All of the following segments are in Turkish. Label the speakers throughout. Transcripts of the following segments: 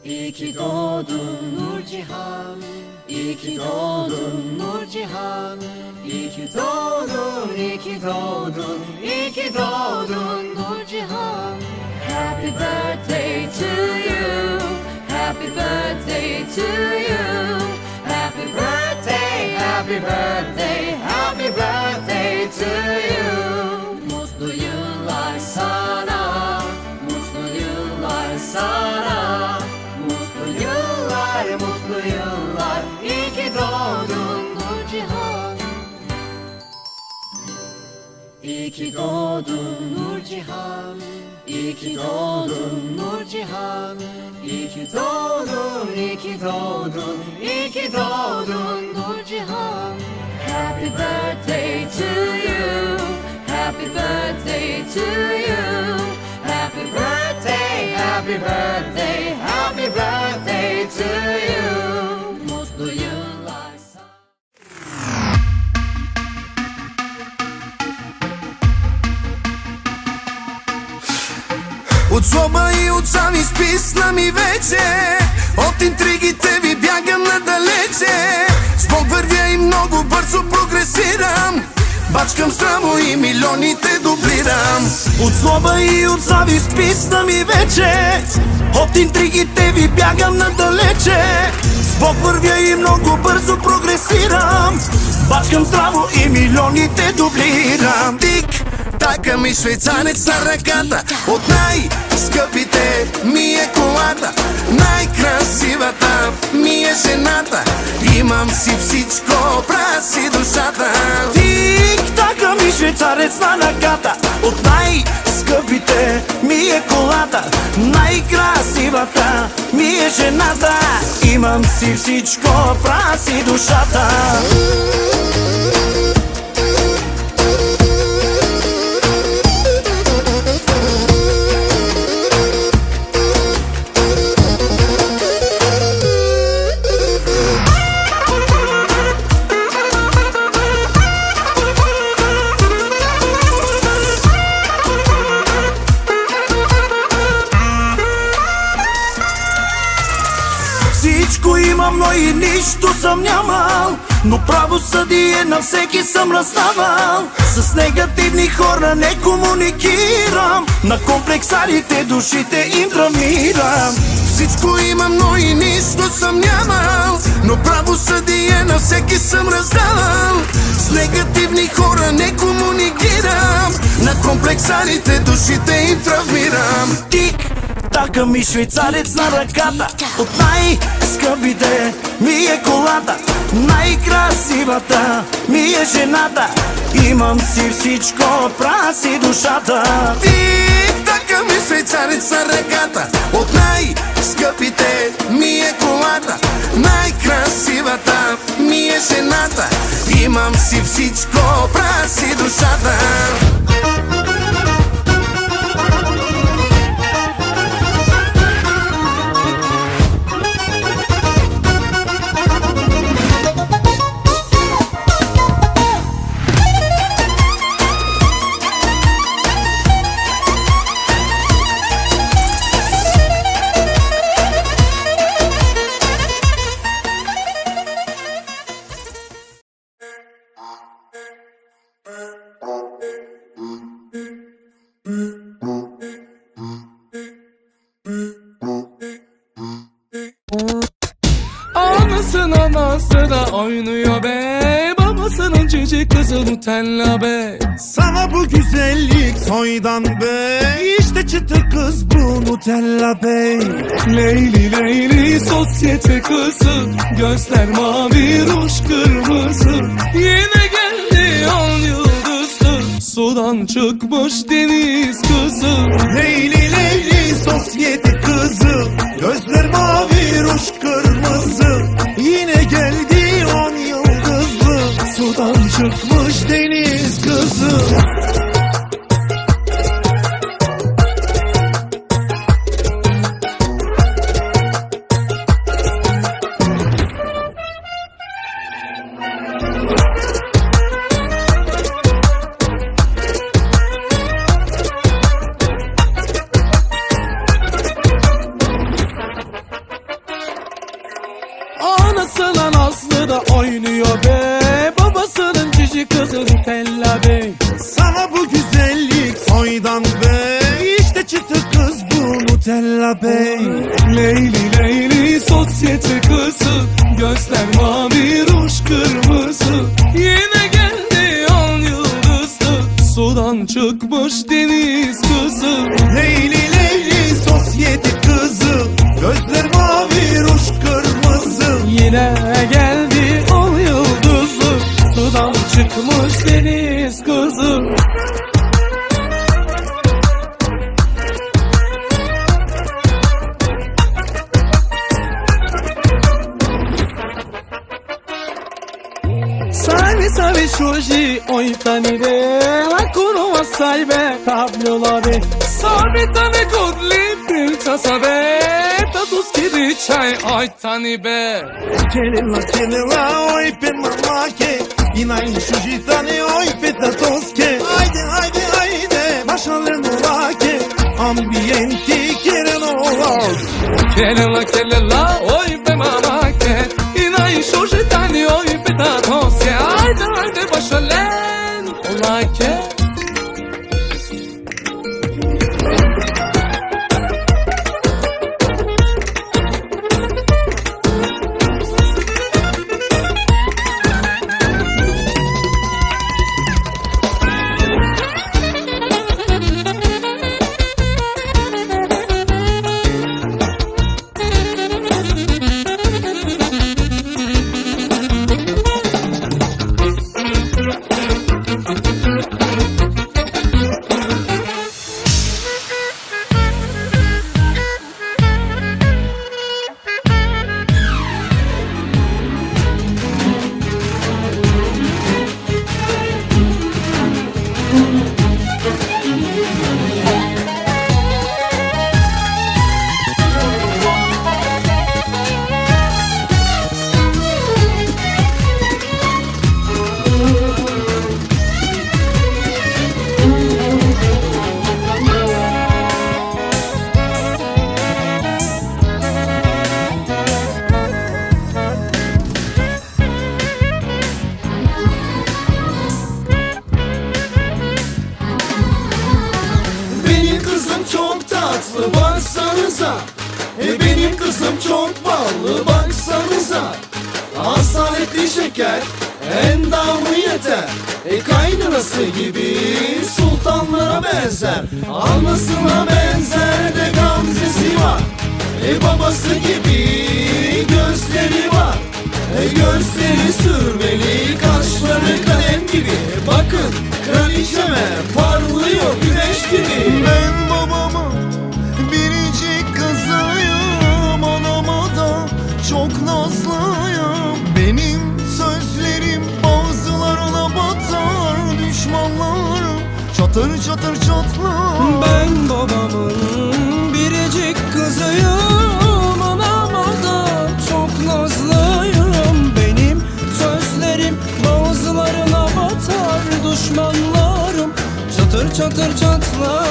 Speaker 1: İyi ki doğdun Nurcihan, iyi ki doğdun Nurcihan. İyi ki doğdun, iyi ki doğdun, iyi ki doğdun Nurcihan. Happy birthday to you, happy birthday to you. Happy birthday, happy birthday, happy birthday to you. Mutlu yıllar sana, mutlu yıllar sana. Mutlu yıllar, mutlu yıllar. İyi ki doğdun Nurcihan. İyi ki doğdun Nurcihan, iyi ki doğdun Nurcihan. İyi ki doğdun, iyi ki doğdun, iyi ki doğdun Nurcihan. Happy birthday to you, happy birthday to you. Happy birthday, happy birthday, happy birthday to you. Mutlu yıllar sana.
Speaker 2: От злоба и от завист писна ми вече, от интригите ви бягам надалече. С Бог вървя и много бързо прогресирам, бачкам здраво и милионите дублирам. От злоба и от завист писна ми вече, от интригите ви бягам надалече. С Бог вървя и много бързо прогресирам, бачкам здраво и милионите дублирам. Тик така ми швейцарец на ръката, от най-скъпите ми е колата, най-красивата ми е жената, имам си всичко, праси душата. Тик-така ми швейцарец на ръката, от най-скъпите ми е колата, най-красивата ми е жената, имам си всичко, праси душата. Всичко имам, но и нищо съм нямал, но правосъдие на всеки съм раздавал. С негативни хора не комуникирам, на комплексарите душите им травмирам. Всичко имам, но и нищо съм нямал, но правосъдие на всеки съм раздавал. С негативни хора не комуникирам, на комплексарите душите им травмирам. Така ми швейцарец на ръката, от най-скъпите ми е колата, най-красивата ми е жената, имам си всичко, праси душата. Така ми швейцарец на ръката, от най-скъпите ми е колата, най-красивата ми е жената, имам си всичко, праси душата.
Speaker 3: Anası da oynuyor be, babasının cici kızı Nutella be.
Speaker 4: Sana bu güzellik soydan be, işte çıtır kız bu Nutella be.
Speaker 3: Leyli leyli sosyete kızı, gözler mavi ruj kırmızı. Yine geldi 10 yıldızlı, sudan çıkmış deniz kızı.
Speaker 4: Leyli leyli sosyete kızı, gözler mavi ruj kırmızı. Yine geldi 10 yıldızlı, sudan çıkmış deniz kızı.
Speaker 3: oynuyor be, babasının cici kızı Nutella Bey.
Speaker 4: Sana bu güzellik soydan bey, işte çıtı kız bu Nutella Bey.
Speaker 3: Leyli Leyli sosyete kızı, gözler mavi ruj kırmızı. Yine geldi on yıldızlı, sudan çıkmış deniz kızı.
Speaker 4: Leyli Leyli sosyete kızı, gözler mavi ruj kırmızı.
Speaker 3: Yine geldi on yıldızlı, sudan çıkmış deniz kızı. Salve Shoji, oi tanire, la cunoa salve, tablolare. Salve tane godli, princesa be, tatus kiri çay, oi tanibe.
Speaker 4: Kelela, oi pe mamake, inai Shoji tane, oi pe tatoske. Haydi haydi haydi, başarılı nolake, ambienti keren olar.
Speaker 3: Kelela, oi pe mamake, inai Shoji tane, oi pe tatoske. Haydi haydi başarılı nolake.
Speaker 1: Çok tatlı baksanıza, benim kızım çok ballı baksanıza. Asaletli şeker, endamı yeter, kaynanası gibi sultanlara benzer. Anasına benzer de gamzesi var, babası gibi gözleri var. Gözleri sürmeli, kaşları kalem gibi. Bakın kraliçeme parlıyor güneş gibi.
Speaker 2: Ben babamın biricik kızıyım, anama da çok nazlıyım. Benim sözlerim bazılarına batar, düşmanlarım çatır çatır çatlar.
Speaker 3: Ben babamın biricik kızıyım, anama da çok nazlıyım. Benim sözlerim bazılarına batar, düşmanlarım çatır çatır çatlar.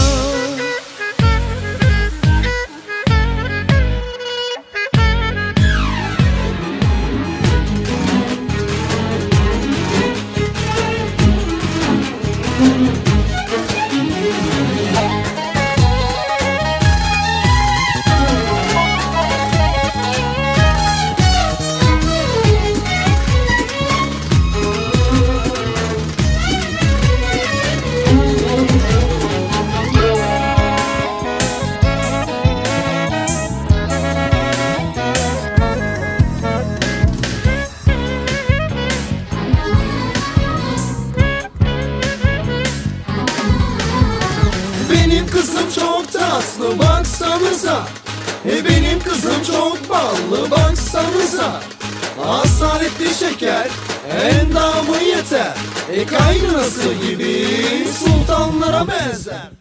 Speaker 1: Benim kızım çok tatlı baksanıza, benim kızım çok ballı baksanıza. Asaletli şeker, endamı yeter, kaynanası gibi sultanlara benzer.